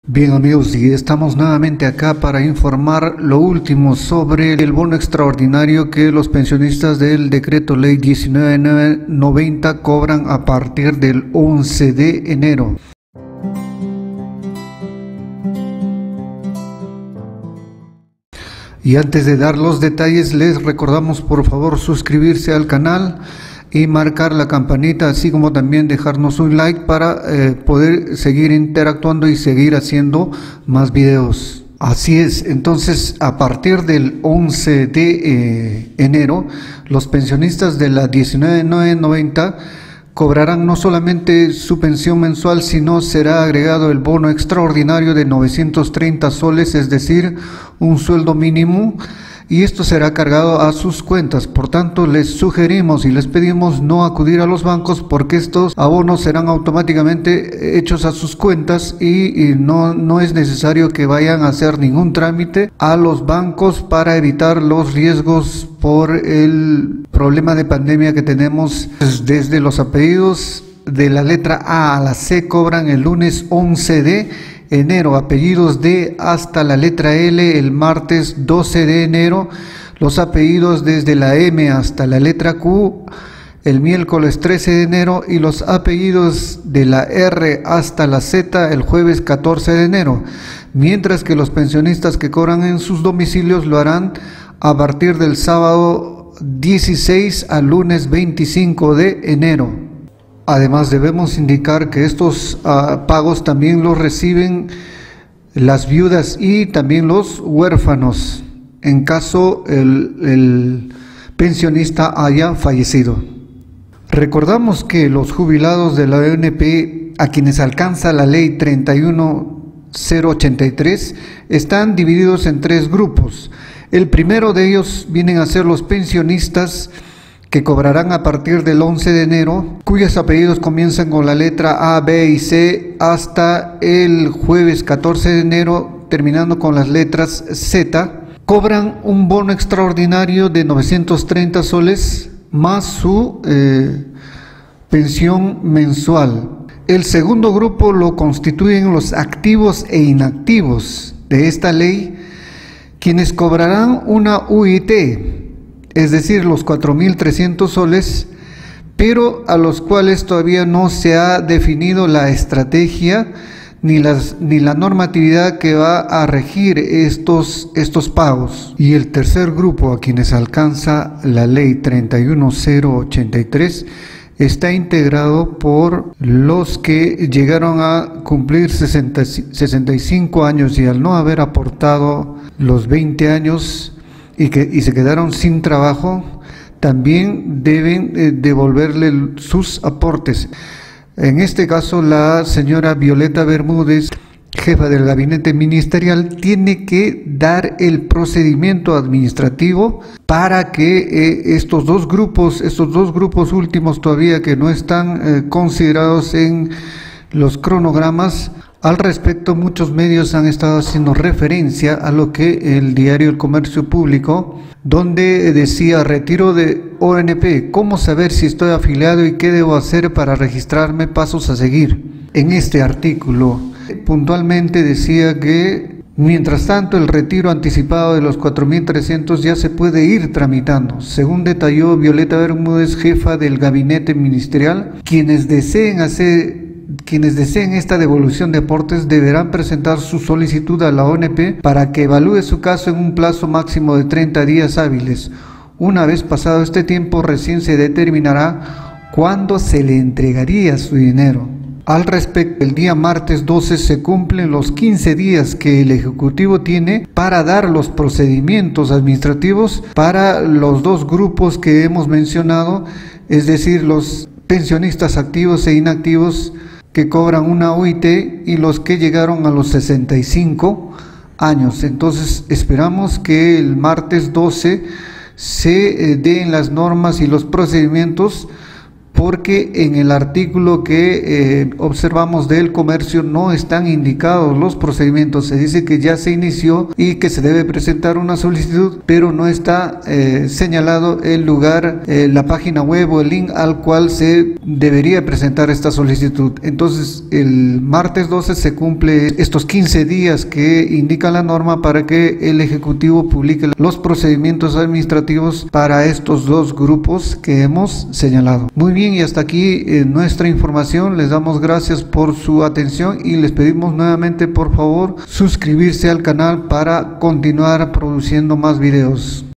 Bien amigos, y estamos nuevamente acá para informar lo último sobre el bono extraordinario que los pensionistas del decreto ley 19990 cobran a partir del 11 de enero. Y antes de dar los detalles, les recordamos por favor suscribirse al canal y marcar la campanita, así como también dejarnos un like para poder seguir interactuando y seguir haciendo más videos. Así es, entonces a partir del 11 de enero, los pensionistas de la 19990 cobrarán no solamente su pensión mensual, sino será agregado el bono extraordinario de 930 soles, es decir, un sueldo mínimo, y esto será cargado a sus cuentas. Por tanto, les sugerimos y les pedimos no acudir a los bancos, porque estos abonos serán automáticamente hechos a sus cuentas y no es necesario que vayan a hacer ningún trámite a los bancos para evitar los riesgos por el problema de pandemia que tenemos. Desde los apellidos de la letra A a la C cobran el lunes 11 de enero, apellidos D hasta la letra L el martes 12 de enero, los apellidos desde la M hasta la letra Q el miércoles 13 de enero y los apellidos de la R hasta la Z el jueves 14 de enero, mientras que los pensionistas que cobran en sus domicilios lo harán a partir del sábado 16 al lunes 25 de enero. Además, debemos indicar que estos pagos también los reciben las viudas y también los huérfanos, en caso el pensionista haya fallecido. Recordamos que los jubilados de la ONP, a quienes alcanza la ley 31083, están divididos en tres grupos. El primero de ellos vienen a ser los pensionistas que cobrarán a partir del 11 de enero, cuyos apellidos comienzan con la letra A, B y C hasta el jueves 14 de enero, terminando con las letras Z. Cobran un bono extraordinario de 930 soles más su pensión mensual. El segundo grupo lo constituyen los activos e inactivos de esta ley, quienes cobrarán una UIT, es decir, los 4.300 soles, pero a los cuales todavía no se ha definido la estrategia ni la normatividad que va a regir estos pagos. Y el tercer grupo, a quienes alcanza la ley 31083, está integrado por los que llegaron a cumplir 65 años y al no haber aportado los 20 años y se quedaron sin trabajo, también deben devolverle sus aportes. En este caso, la señora Violeta Bermúdez, jefa del gabinete ministerial, tiene que dar el procedimiento administrativo para que estos dos grupos últimos todavía que no están considerados en los cronogramas. Al respecto, muchos medios han estado haciendo referencia a lo que el diario El Comercio Público, donde decía: retiro de ONP, ¿cómo saber si estoy afiliado y qué debo hacer para registrarme? Pasos a seguir. En este artículo puntualmente decía que mientras tanto el retiro anticipado de los 4.300 ya se puede ir tramitando. Según detalló Violeta Bermúdez, jefa del gabinete ministerial, quienes deseen esta devolución de aportes deberán presentar su solicitud a la ONP para que evalúe su caso en un plazo máximo de 30 días hábiles. Una vez pasado este tiempo, recién se determinará cuándo se le entregaría su dinero. Al respecto, el día martes 12 se cumplen los 15 días que el Ejecutivo tiene para dar los procedimientos administrativos para los dos grupos que hemos mencionado, es decir, los pensionistas activos e inactivos que cobran una UIT y los que llegaron a los 65 años. Entonces esperamos que el martes 12 se den las normas y los procedimientos porque en el artículo que observamos del comercio no están indicados los procedimientos. Se dice que ya se inició y que se debe presentar una solicitud, pero no está señalado el lugar, la página web o el link al cual se debería presentar esta solicitud. Entonces el martes 12 se cumple estos 15 días que indica la norma para que el Ejecutivo publique los procedimientos administrativos para estos dos grupos que hemos señalado. Muy bien, y hasta aquí nuestra información. Les damos gracias por su atención y les pedimos nuevamente, por favor, suscribirse al canal para continuar produciendo más videos.